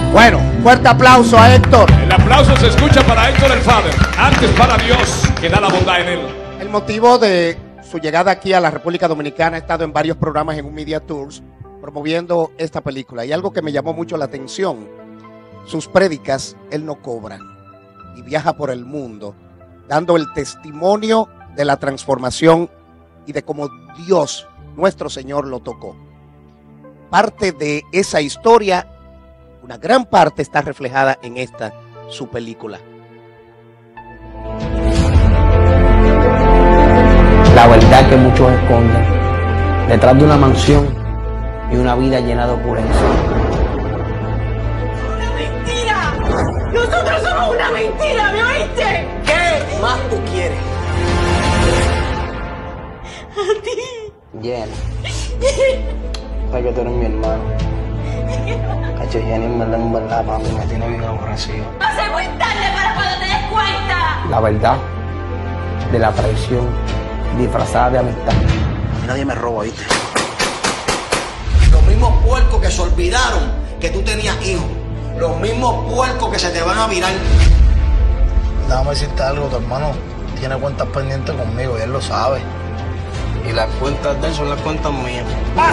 Bueno, fuerte aplauso a Héctor. El aplauso se escucha para Héctor el Father. Antes para Dios, que da la bondad en él. El motivo de su llegada aquí a la República Dominicana, ha estado en varios programas en un Media Tours promoviendo esta película. Y algo que me llamó mucho la atención, sus prédicas, él no cobra y viaja por el mundo dando el testimonio de la transformación y de cómo Dios, nuestro Señor, lo tocó. Parte de esa historia, una gran parte, está reflejada en esta, su película. La verdad que muchos esconden detrás de una mansión y una vida llena de opulencia. ¡Una mentira! ¡Nosotros somos una mentira! ¿Me oíste? ¿Qué más tú quieres? A ti. Jenny. Sabes que tú eres mi hermano. Cacho, Jenny, en verdad, papi, me tiene bien aborrecido. Va a ser muy tarde para cuando te des cuenta. La verdad de la traición disfrazada de amistad. A mí nadie me roba, ¿viste? Los mismos puercos que se olvidaron que tú tenías hijos. Los mismos puercos que se te van a virar. Déjame decirte algo, tu hermano tiene cuentas pendientes conmigo y él lo sabe. Y las cuentas de él son las cuentas mías.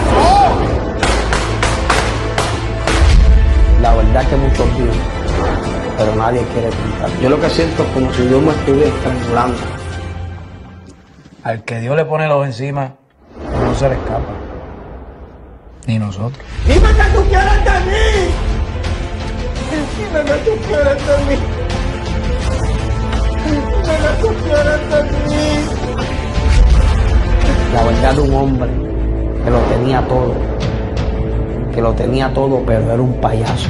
La verdad que muchos viven, pero nadie quiere contar. Yo lo que siento es como si Dios me estuviera estrangulando. Al que Dios le pone los encima, no se le escapa. Ni nosotros. ¡Dime que tú quieres de mí! ¡Dime que tú quieres de mí! ¡Dime que tú quieres de mí! La verdad de un hombre que lo tenía todo. Que lo tenía todo, pero era un payaso.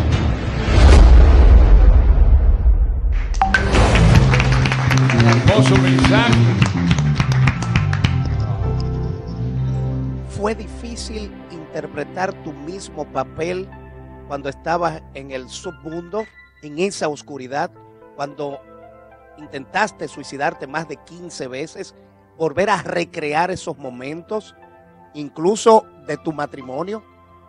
Hermoso mensaje. ¿Fue difícil interpretar tu mismo papel cuando estabas en el submundo, en esa oscuridad, cuando intentaste suicidarte más de 15 veces, volver a recrear esos momentos, incluso de tu matrimonio?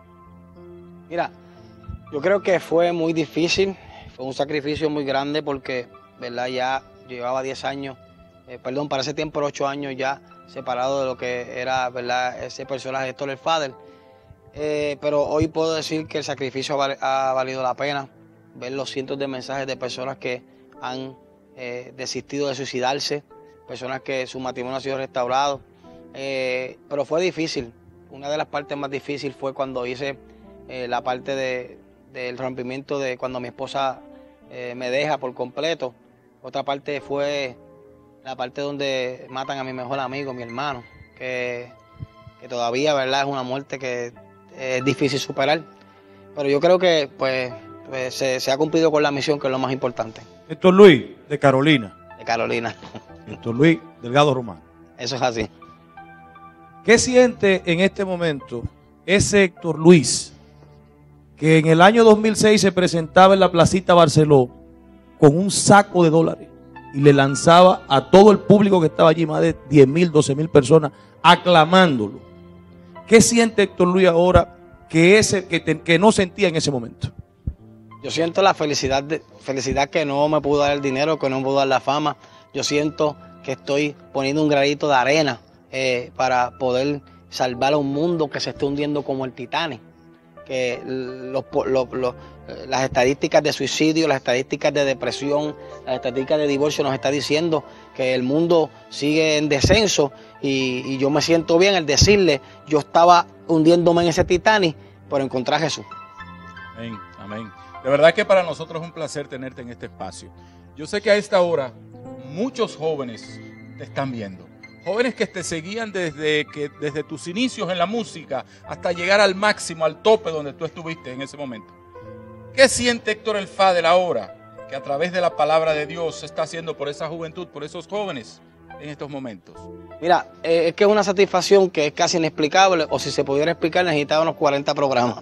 Mira, yo creo que fue muy difícil, fue un sacrificio muy grande porque, ¿verdad? Ya llevaba 10 años, para ese tiempo 8 años ya separado de lo que era, ¿verdad? Ese personaje Héctor el Father. Pero hoy puedo decir que el sacrificio ha valido la pena, ver los cientos de mensajes de personas que han desistido de suicidarse, personas que su matrimonio ha sido restaurado, pero fue difícil. Una de las partes más difíciles fue cuando hice la parte del rompimiento de cuando mi esposa me deja por completo. Otra parte fue la parte donde matan a mi mejor amigo, mi hermano, que todavía, ¿verdad? Es una muerte que es difícil superar. Pero yo creo que pues se ha cumplido con la misión, que es lo más importante. Héctor Luis, de Carolina. De Carolina. Héctor Luis Delgado Román. Eso es así. ¿Qué siente en este momento ese Héctor Luis que en el año 2006 se presentaba en la Placita Barceló con un saco de dólares y le lanzaba a todo el público que estaba allí, más de 10,000, 12,000 personas, aclamándolo? ¿Qué siente Héctor Luis ahora que no sentía en ese momento? Yo siento la felicidad que no me pudo dar el dinero, que no me pudo dar la fama. Yo siento que estoy poniendo un granito de arena para poder salvar a un mundo que se está hundiendo como el Titanic. Que las estadísticas de suicidio, las estadísticas de depresión, las estadísticas de divorcio nos está diciendo que el mundo sigue en descenso y yo me siento bien al decirle, yo estaba hundiéndome en ese Titanic, pero encontré a Jesús. Amén, amén. De verdad que para nosotros es un placer tenerte en este espacio. Yo sé que a esta hora muchos jóvenes te están viendo. Jóvenes que te seguían desde tus inicios en la música hasta llegar al máximo, al tope donde tú estuviste en ese momento. ¿Qué siente Héctor el Father ahora que a través de la palabra de Dios se está haciendo por esa juventud, por esos jóvenes en estos momentos? Mira, es que es una satisfacción que es casi inexplicable, o si se pudiera explicar necesitaba unos 40 programas.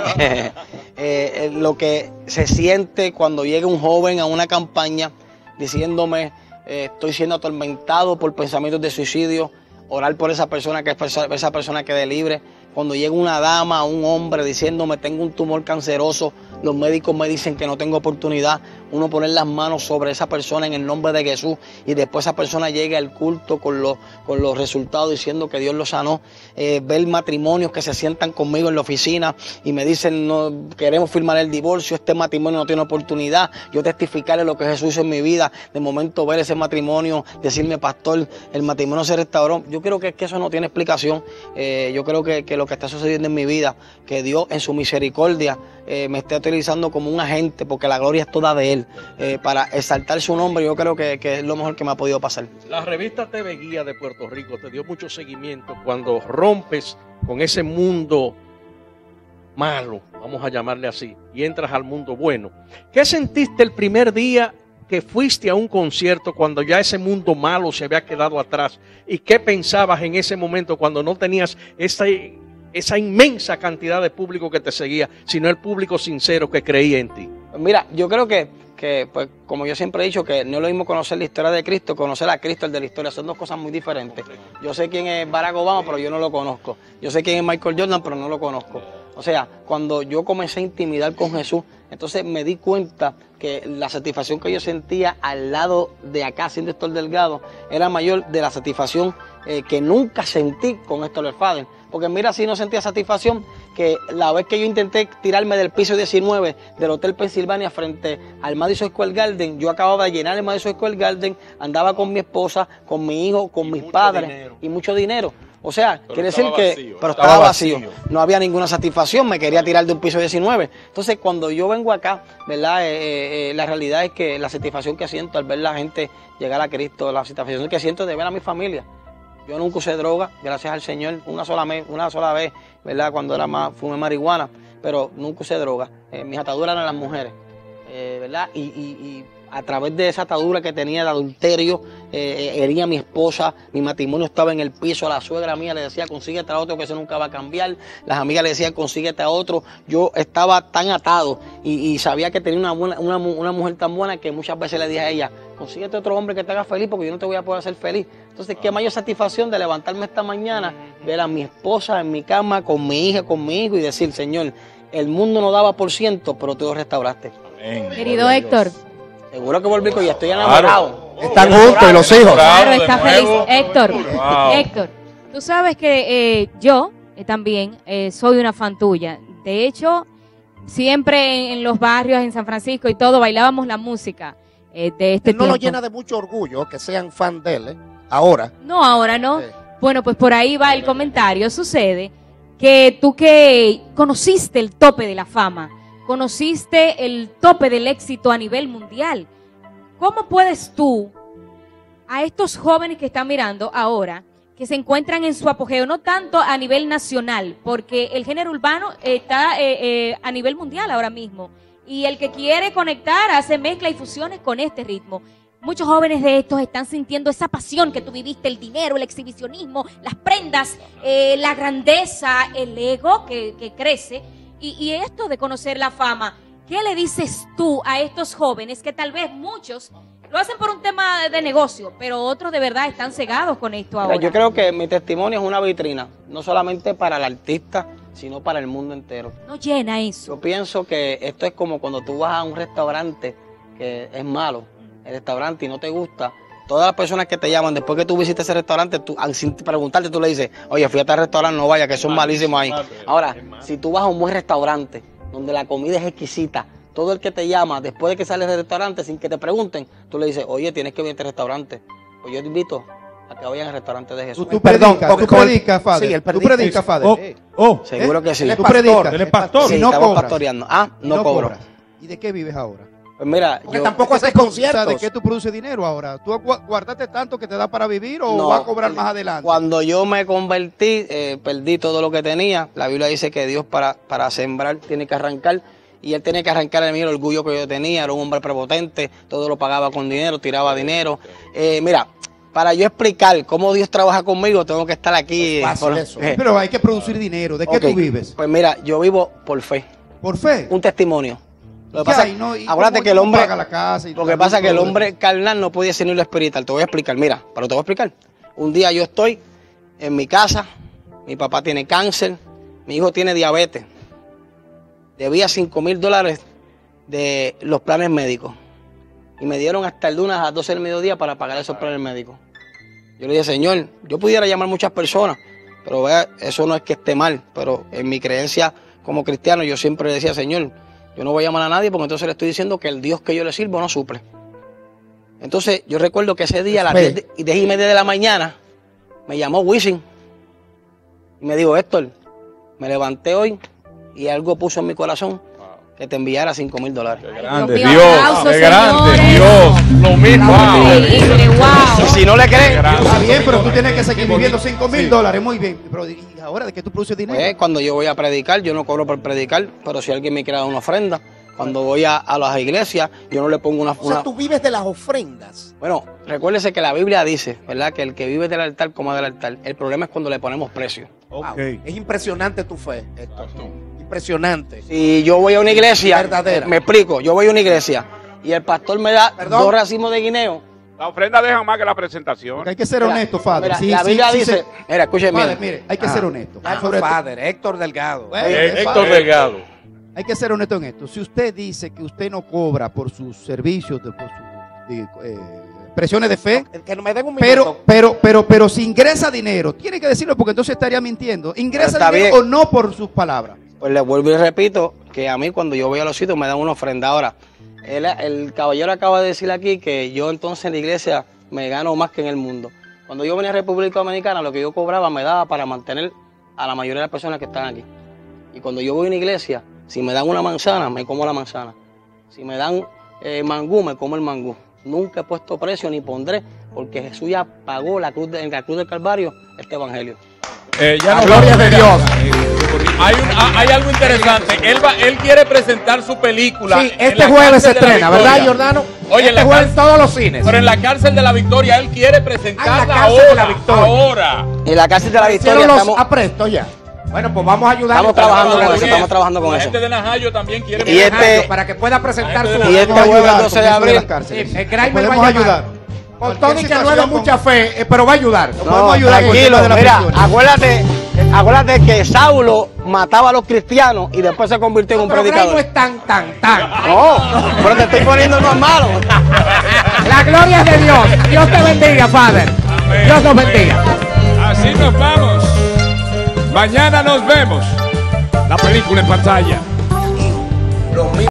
Lo que se siente cuando llega un joven a una campaña diciéndome estoy siendo atormentado por pensamientos de suicidio, orar por esa persona, que esa persona quede libre, cuando llega una dama, un hombre diciéndome tengo un tumor canceroso, los médicos me dicen que no tengo oportunidad, uno poner las manos sobre esa persona en el nombre de Jesús y después esa persona llega al culto con los resultados diciendo que Dios lo sanó, ver matrimonios que se sientan conmigo en la oficina y me dicen no queremos firmar el divorcio, este matrimonio no tiene oportunidad, yo testificarle lo que Jesús hizo en mi vida, de momento ver ese matrimonio, decirme pastor, el matrimonio se restauró, yo creo que eso no tiene explicación, yo creo que lo que está sucediendo en mi vida, que Dios en su misericordia me está utilizando como un agente, porque la gloria es toda de Él, para exaltar su nombre, yo creo que es lo mejor que me ha podido pasar. La revista TV Guía de Puerto Rico te dio mucho seguimiento cuando rompes con ese mundo malo, vamos a llamarle así, y entras al mundo bueno. ¿Qué sentiste el primer día que fuiste a un concierto cuando ya ese mundo malo se había quedado atrás? ¿Y qué pensabas en ese momento cuando no tenías esa inmensa cantidad de público que te seguía, sino el público sincero que creía en ti? Mira, yo creo que pues, como yo siempre he dicho, que no es lo mismo conocer la historia de Cristo, conocer a Cristo, el de la historia, son dos cosas muy diferentes. Yo sé quién es Barack Obama, pero yo no lo conozco. Yo sé quién es Michael Jordan, pero no lo conozco. O sea, cuando yo comencé a intimidar con Jesús, entonces me di cuenta que la satisfacción que yo sentía al lado de acá, siendo Héctor Delgado, era mayor de la satisfacción que nunca sentí con Héctor Fader. Porque mira, si no sentía satisfacción, que la vez que yo intenté tirarme del piso 19 del Hotel Pensilvania frente al Madison Square Garden, yo acababa de llenar el Madison Square Garden, andaba con mi esposa, con mi hijo, con mis padres y mucho dinero. O sea, quiere decir que estaba vacío. No había ninguna satisfacción, me quería tirar de un piso 19. Entonces, cuando yo vengo acá, ¿verdad? La realidad es que la satisfacción que siento al ver la gente llegar a Cristo, la satisfacción que siento de ver a mi familia. Yo nunca usé droga, gracias al Señor, una sola vez, ¿verdad? Cuando fumé marihuana, pero nunca usé droga. Mis ataduras eran las mujeres, ¿verdad? Y a través de esa atadura que tenía de adulterio, hería a mi esposa, mi matrimonio estaba en el piso, la suegra mía le decía, consíguete a otro que eso nunca va a cambiar, las amigas le decían, consíguete a otro, yo estaba tan atado y sabía que tenía una mujer tan buena que muchas veces le dije a ella, consíguete otro hombre que te haga feliz porque yo no te voy a poder hacer feliz. Entonces, qué mayor satisfacción de levantarme esta mañana, ver a mi esposa en mi cama, con mi hija, con mi hijo y decir, Señor, el mundo no daba por ciento, pero tú lo restauraste. Amén. Querido Héctor. Seguro que volví y estoy enamorado. Están juntos y los hijos. Claro, está feliz. Héctor, tú sabes que yo también soy una fan tuya. De hecho, siempre en los barrios, en San Francisco y todo, bailábamos la música de este tiempo. No lo llena de mucho orgullo que sean fan de él, ahora. No, ahora no. Sí. Bueno, pues por ahí va el comentario. Sucede que tú que conociste el tope de la fama, conociste el tope del éxito a nivel mundial. ¿Cómo puedes tú, a estos jóvenes que están mirando ahora, que se encuentran en su apogeo, no tanto a nivel nacional, porque el género urbano está a nivel mundial ahora mismo, y el que quiere conectar hace mezcla y fusiones con este ritmo? Muchos jóvenes de estos están sintiendo esa pasión que tú viviste, el dinero, el exhibicionismo, las prendas, la grandeza, el ego que crece, y esto de conocer la fama. ¿Qué le dices tú a estos jóvenes que tal vez muchos lo hacen por un tema de negocio, pero otros de verdad están cegados con esto ahora? Yo creo que mi testimonio es una vitrina, no solamente para el artista, sino para el mundo entero. No llena eso. Yo pienso que esto es como cuando tú vas a un restaurante que es malo, el restaurante, y no te gusta. Todas las personas que te llaman después que tú visites ese restaurante, sin preguntarte, tú le dices, oye, fui a este restaurante, no vaya, que son malísimos ahí. Ahora, si tú vas a un buen restaurante, donde la comida es exquisita, todo el que te llama, después de que sales del restaurante, sin que te pregunten, tú le dices, oye, tienes que venir a este restaurante. Pues yo te invito a que vayan al restaurante de Jesús. ¿Tú predicas, Fader? Sí, él predica. ¿Tú predicas, Fader? Seguro que sí. ¿Tú predicas? ¿Él es pastor? Sí, no estamos cobras. pastoreando. No cobro. ¿Y de qué vives ahora? Pues mira, porque tampoco haces conciertos. O sea, ¿de qué tú produces dinero ahora? ¿Tú guardaste tanto que te da para vivir o no, vas a cobrar más adelante? Cuando yo me convertí, perdí todo lo que tenía. La Biblia dice que Dios para sembrar tiene que arrancar. Y él tenía que arrancar el orgullo que yo tenía. Era un hombre prepotente, todo lo pagaba con dinero, tiraba dinero. Mira, para yo explicar cómo Dios trabaja conmigo, tengo que estar aquí. Pero hay que producir dinero. ¿De qué tú vives? Pues mira, yo vivo por fe. ¿Por fe? Un testimonio. Lo que pasa, acuérdate que el hombre, lo que pasa es que el hombre carnal no puede ser ni lo espiritual. Te voy a explicar, mira, pero te voy a explicar. Un día yo estoy en mi casa, mi papá tiene cáncer, Mi hijo tiene diabetes. Debía $5,000 de los planes médicos. Y me dieron hasta el lunes a las 12 del mediodía para pagar esos planes médicos. Yo le dije, Señor, yo pudiera llamar a muchas personas, pero vea, eso no es que esté mal. Pero en mi creencia como cristiano, yo siempre le decía, Señor, yo no voy a llamar a nadie porque entonces le estoy diciendo que el Dios que yo le sirvo no suple. Entonces, yo recuerdo que ese día a las 10:30 de la mañana me llamó Wisin y me dijo, Héctor, me levanté hoy y algo puso en mi corazón que te enviara $5,000. ¡Qué grande Dios! ¡Qué grande Dios! Lo mismo. Increíble, wow. Y si no le crees, Está bien, pero tú tienes que seguir viviendo $5,000. Muy bien. Pero ¿y ahora de qué tú produces dinero? pues, cuando yo voy a predicar, yo no cobro por predicar, pero si alguien me quiere dar una ofrenda, cuando voy a las iglesias, yo no le pongo O sea, tú vives de las ofrendas. Bueno, recuérdese que la Biblia dice, ¿verdad? Que el que vive del altar coma del altar. El problema es cuando le ponemos precio. Wow. Es impresionante tu fe, Héctor. Impresionante. Si yo voy a una iglesia, Verdadera. me explico, yo voy a una iglesia y el pastor me da 2 racimos de guineo. La ofrenda deja más que la presentación. Porque hay que ser honesto, Father. Mira, Sí, la sí, Biblia sí, dice, sí. mira, escúcheme. Father, mire, hay que ser honesto. Sobre Father, Héctor Delgado. Héctor Delgado. Hay que ser honesto en esto. Si usted dice que usted no cobra por sus servicios, por sus presiones de fe, Que no me den un minuto. pero si ingresa dinero, tiene que decirlo porque entonces estaría mintiendo. ¿Ingresa Está dinero bien. o no por sus palabras? Pues le vuelvo y repito que a mí cuando yo voy a los sitios me dan una ofrenda. Ahora, el caballero acaba de decir aquí que yo entonces en la iglesia me gano más que en el mundo. Cuando yo venía a República Dominicana, lo que yo cobraba me daba para mantener a la mayoría de las personas que están aquí. Y cuando yo voy a una iglesia, si me dan una manzana, me como la manzana. Si me dan mangú, me como el mangú. Nunca he puesto precio ni pondré, porque Jesús ya pagó en la cruz del Calvario este evangelio. Ya no Gloria de Dios. Hay algo interesante. Él quiere presentar su película. Sí, en este la jueves se cárcel de la estrena, ¿verdad, Victoria. Jordano? Oye, en este la jueves en cárcel- todos los cines. Pero en la cárcel de la Victoria, él quiere presentarla cárcel de la ahora. Victoria. Ahora. En la cárcel de la Victoria Hicieron los estamos, aprestos ya. Bueno, pues vamos a ayudar. estamos trabajando con eso, estamos trabajando con La eso. gente de Najayo también quiere Y este- para que pueda presentar su. Y este Vamos a jueves ayudar 12 con de eso abril. las cárceles. Sí, Graimer Podemos va a llamar. ayudar. Con Cualquier todo y que no es de situación mucha fe, pero va a ayudar. podemos ayudar con el tranquilo, tema de la mira, prisión. acuérdate que Saulo mataba a los cristianos y después se convirtió en un Pero Gray no predicador. es tan. No, pero te estoy poniendo no es malo. La gloria es de Dios. Dios te bendiga, Father. Dios nos bendiga. Así nos vamos. Mañana nos vemos. La película en pantalla.